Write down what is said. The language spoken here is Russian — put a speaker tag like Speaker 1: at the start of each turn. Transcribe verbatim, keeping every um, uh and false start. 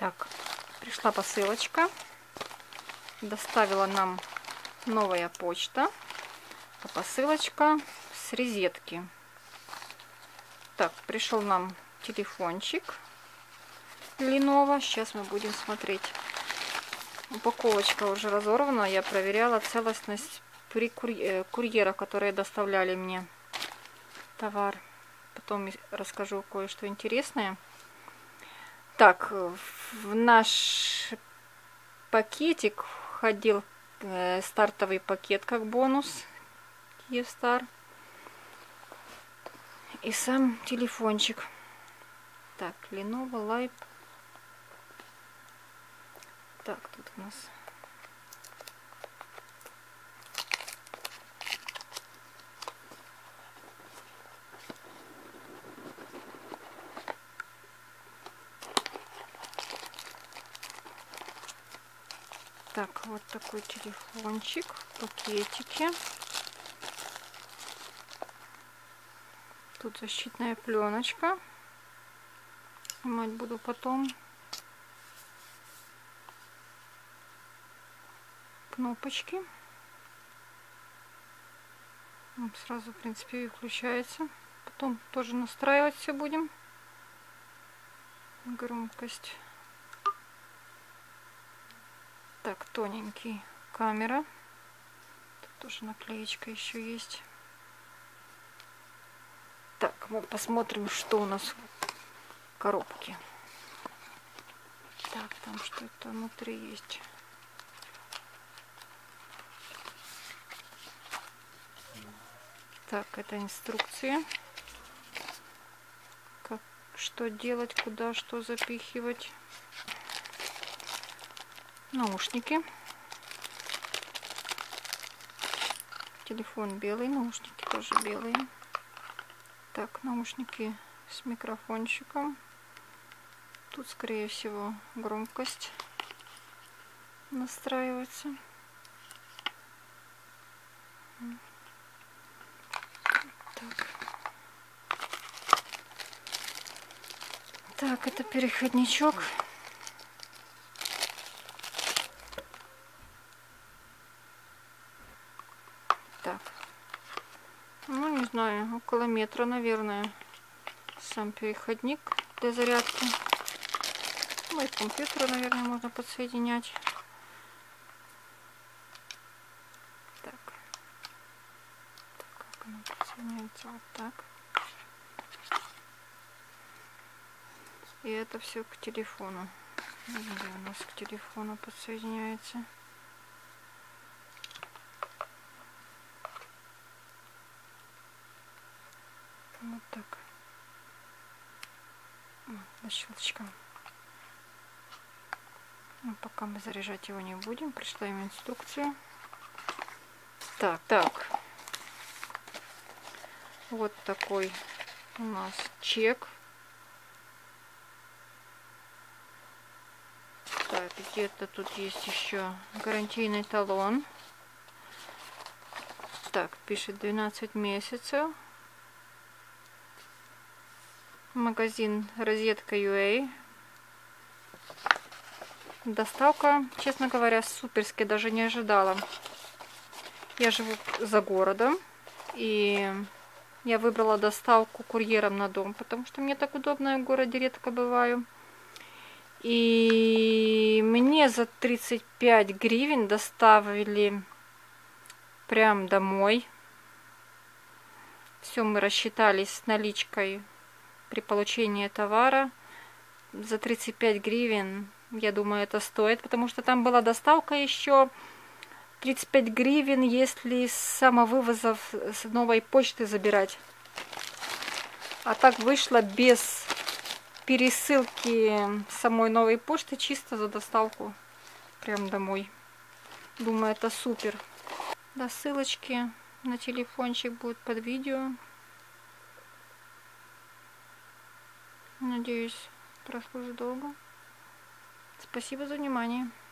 Speaker 1: Так, пришла посылочка. Доставила нам новая почта. А посылочка с розетки. Так, пришел нам телефончик Lenovo. Сейчас мы будем смотреть. Упаковочка уже разорвана. Я проверяла целостность при курьерах, которые доставляли мне товар. Потом расскажу кое-что интересное. Так, в наш пакетик входил стартовый пакет как бонус Kyivstar. И сам телефончик. Так, Lenovo Live. Так, тут у нас так, вот такой телефончик в пакетике. Тут защитная пленочка. Снимать буду потом. Кнопочки. Сразу, в принципе, и включается. Потом тоже настраивать все будем. Громкость. Так, тоненький. Камера. Тут тоже наклеечка еще есть. Так, мы посмотрим, что у нас в коробке. Так, там что-то внутри есть. Так, это инструкция. Как, что делать, куда, что запихивать. Наушники. Телефон белый, наушники тоже белые. Так, наушники с микрофончиком. Тут, скорее всего, громкость настраивается. Так. Так, это переходничок. Так. Ну, не знаю, около метра, наверное. Сам переходник для зарядки. Ну, и к компьютеру, наверное, можно подсоединять. Так. Так, как оно подсоединяется? Вот так. И это все к телефону. Где у нас к телефону подсоединяется? Вот так. До щелчка. Ну, пока мы заряжать его не будем. Пришла им инструкция. Так, так. Вот такой у нас чек. Так, где-то тут есть еще гарантийный талон. Так, пишет двенадцать месяцев. Магазин Розетка ю а. Доставка, честно говоря, суперски, даже не ожидала. Я живу за городом, и я выбрала доставку курьером на дом, потому что мне так удобно, я в городе редко бываю. И мне за тридцать пять гривен доставили прям домой. Все, мы рассчитались с наличкой при получении товара. За тридцать пять гривен, я думаю, это стоит, потому что там была доставка еще тридцать пять гривен, если с самовывозов с новой почты забирать. А так вышло без пересылки самой новой почты, чисто за доставку прям домой. Думаю, это супер. Да, ссылочки на телефончик будут под видео. Надеюсь, прослужит долго. Спасибо за внимание.